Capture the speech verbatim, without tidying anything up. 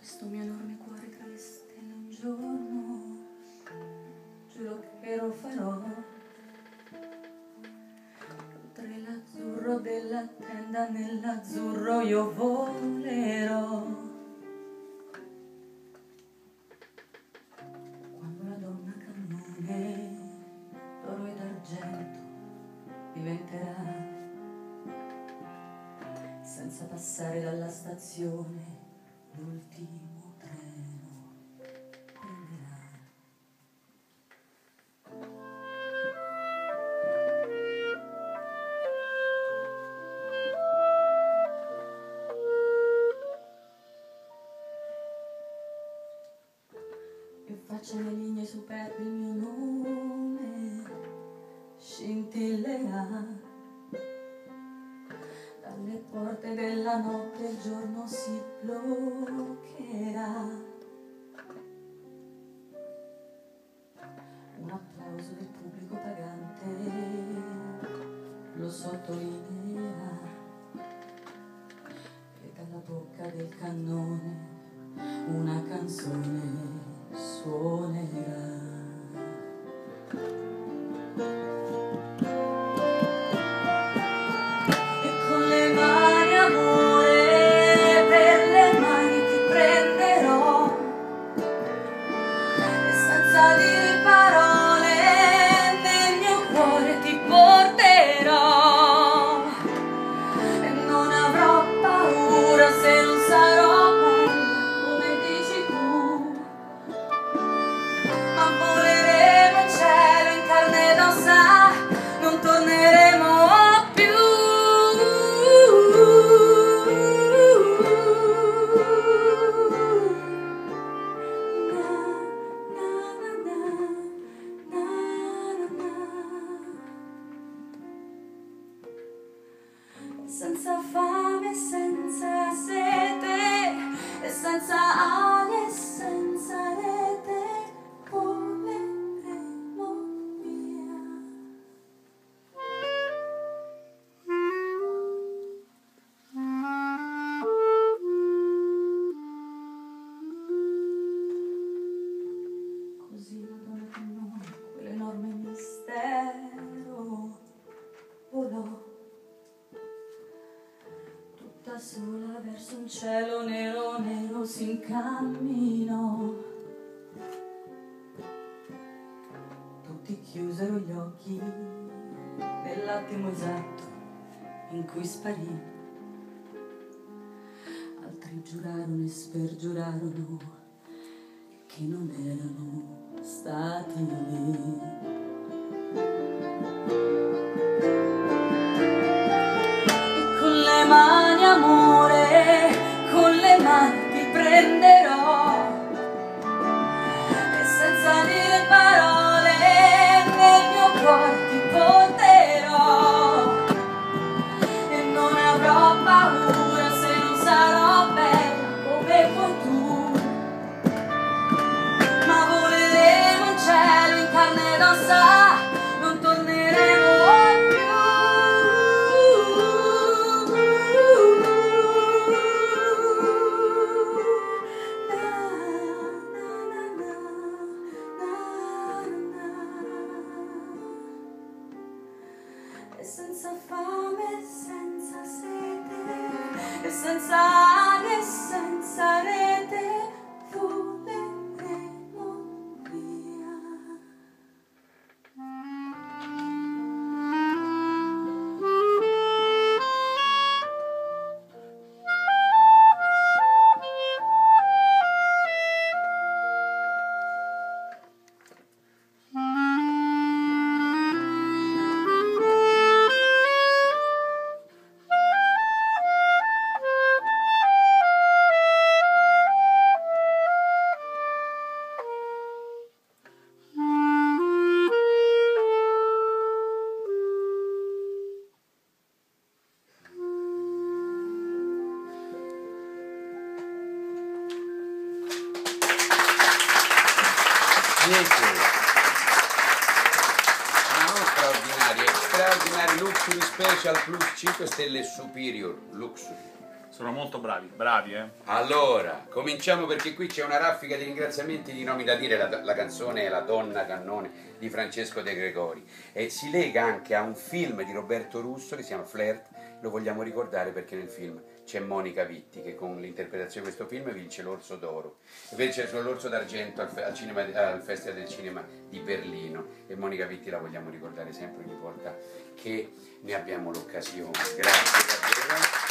questo mio enorme cuore tra le stelle un giorno, giuro che lo farò. Oltre l'azzurro della tenda, nell'azzurro io volerò. Quando la donna cannone d'oro ed argento diventerà, senza passare dalla stazione l'ultimo treno prenderà. Io faccio le linee superbe, il mio nome scintillerà. Dalle porte della notte il giorno si bloccherà. Un applauso del pubblico pagante lo sottolineerà, e dalla bocca del cannone una canzone suonerà. Senza fame, senza sete, e senza ali e senza rete, voleremo via. Così la donna con noi, quell'enorme mistero, volò da sola verso un cielo nero nero, si incamminò. Tutti chiusero gli occhi nell'attimo esatto in cui sparì. Altri giurarono e spergiurarono che non erano stati lì. Amore, con le mani ti prenderò, e senza dire parole nel mio cuore ti porterò, e non avrò paura se non sarò bella come vuoi tu, ma voleremo in cielo in carne ed ossa, non torneremo più. E senza fame, senza sete, e senza ali e senza rete, voleremo via. Niente, ma non straordinarie, straordinari Luxury Special plus cinque stelle Superior Luxury Sono molto bravi, bravi eh. Allora, cominciamo perché qui c'è una raffica di ringraziamenti di nomi da dire, la, la canzone è La donna cannone di Francesco De Gregori e si lega anche a un film di Roberto Russo che si chiama Flirt, lo vogliamo ricordare perché nel film c'è Monica Vitti che con l'interpretazione di questo film vince l'Orso d'Oro, invece l'Orso d'Argento al, al, cinema, al Festival del Cinema di Berlino e Monica Vitti la vogliamo ricordare sempre ogni volta che ne abbiamo l'occasione. Grazie davvero.